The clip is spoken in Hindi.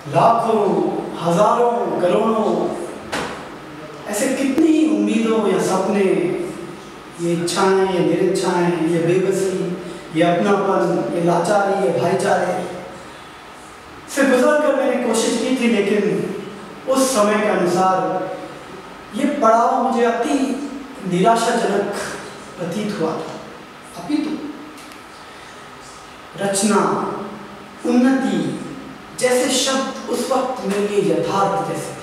लाखों, हजारों, करोड़ों ऐसे कितनी ही उम्मीदों या सपने, ये इच्छाएं, ये निरीक्षाएं, ये बेबसी, ये अपनापन, ये लाचारी, ये भाईचारे से गुजर कर मैंने कोशिश की थी, लेकिन उस समय के अनुसार ये पड़ाव मुझे अति निराशाजनक प्रतीत हुआ था। अपितु रचना, उन्नति जैसे शब्द उस वक्त मेरे लिए यथार्थ जैसे